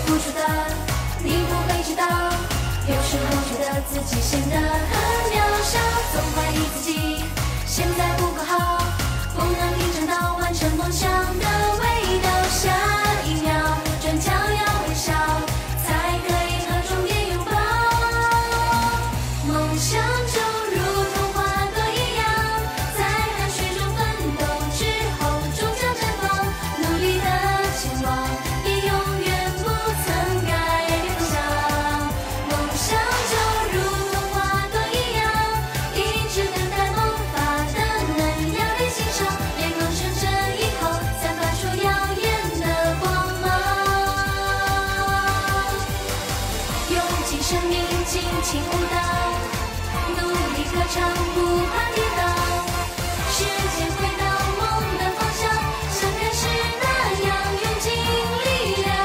付出的，你不会知道。有时候觉得自己显得很渺小，总怀疑自己现在不够好，不能品尝到完成梦想的味道。下一秒转角要微笑，才可以和终点拥抱。梦想就如同花朵一样，在汗水中奋斗之后终将绽放，努力的前往，也永远不曾改变方向。梦想就如同花朵一样，一直等待萌发的嫩芽被欣赏，脸庞纯真以后散发出耀眼的光芒。用尽生命尽情舞蹈，努力歌唱不怕跌倒，时间回到梦的方向，像开始那样用尽力量。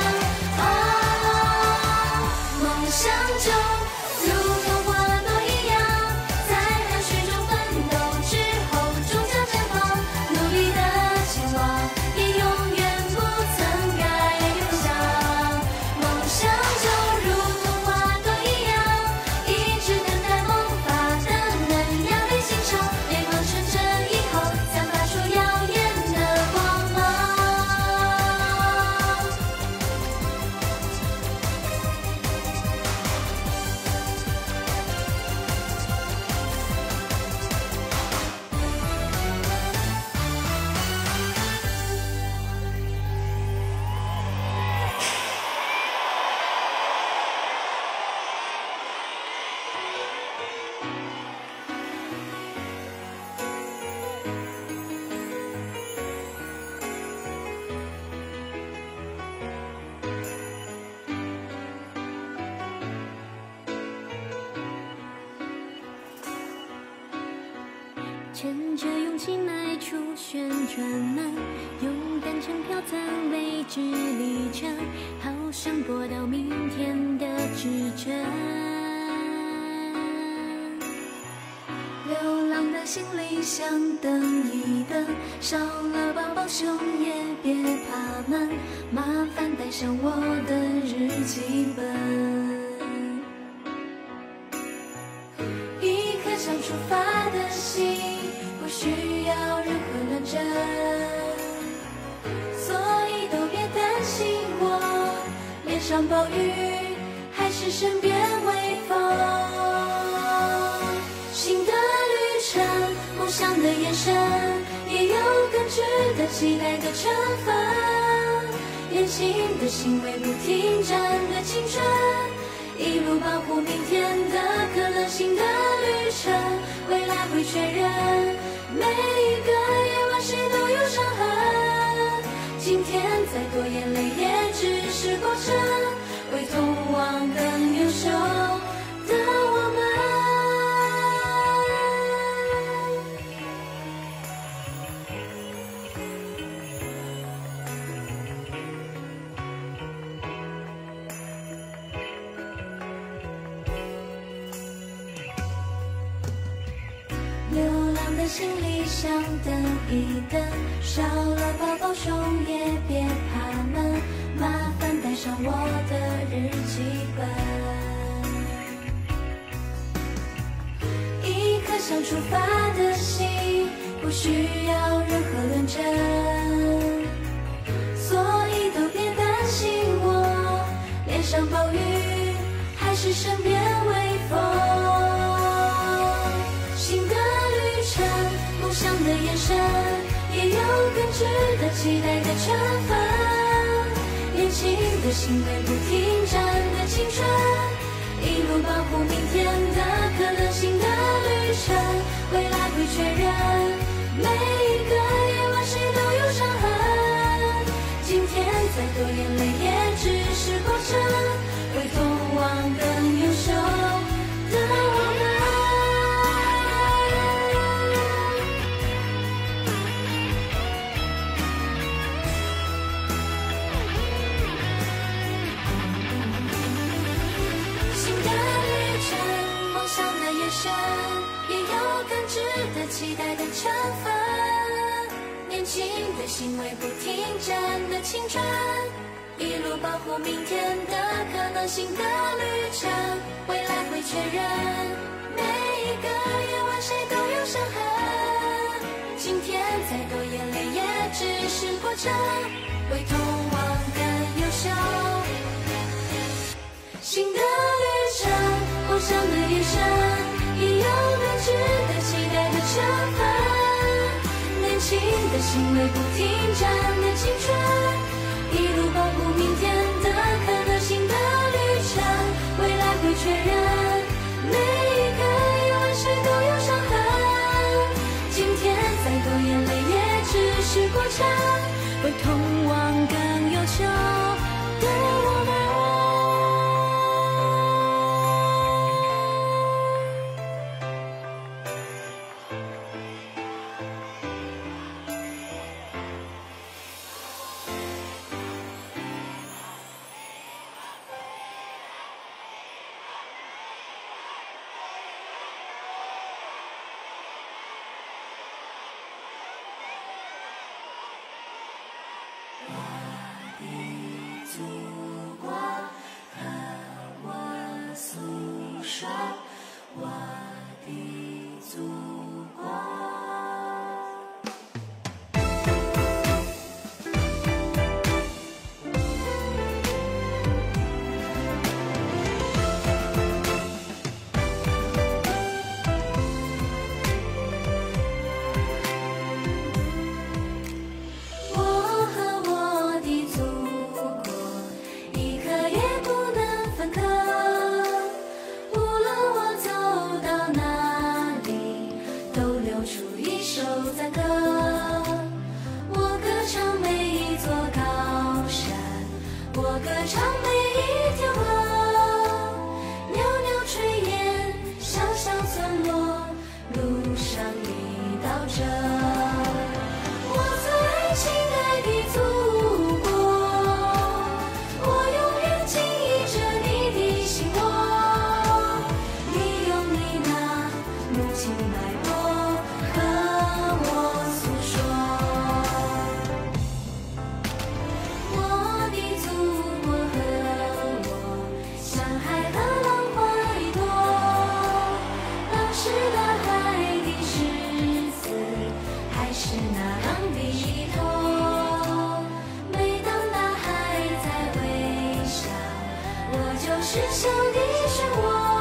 梦想就如同花朵一样，在汗水中奋斗之后终将绽放，努力的前往，也永远不曾改变方向。梦想就如同花朵一样，一直等待萌发的嫩芽被欣赏，脸庞纯真以后散发出耀眼的光芒。 趁着勇气迈出旋转门，勇敢乘飘在未知里程，好想拨到明天的指针。 流浪的行李箱等一等，少了包包熊也别怕闷，麻烦带上我的日记本。一颗想出发的心，不需要任何认真，所以都别担心我，脸上暴雨还是身边微风。新的旅程，梦想的眼神，也有更值得期待的成分。年轻的心为不停站的青春，一路保护明天的可能性的旅程，未来会确认每一个夜晚谁都有伤痕。今天再多眼泪也只是过程，为通往更优秀的我们。流浪的行李箱等一等，少了包包熊也别怕闷，麻烦带上我的日记本。一颗想出发的心，不需要任何论证，所以都别担心我，脸上暴雨还是身边微风。新的旅程，梦想的眼神，也有更值得期待的成分。年轻的心为不停站的青春，一路保护明天的可能性的旅程，未来会确认每一个夜晚谁都有伤痕。今天再多眼泪也只是过程，为通往更优秀的我们。也有更值得期待的成分。年轻的心为不停站的青春， 一路保护明天的可能性的旅程，未来会确认，每一个夜晚谁都有伤痕，今天再多眼泪也只是过程，会通往更优秀。新的旅程，梦想的眼神，已有更值得期待的成分，年轻的心为不停站的青春，一路保护明天的可能性的旅程，未来会确认，每一个夜晚谁都有伤痕，今天再多眼泪也只是过程，会通往更优秀的我们。祖国和我诉说，我的祖国。是想你漩涡。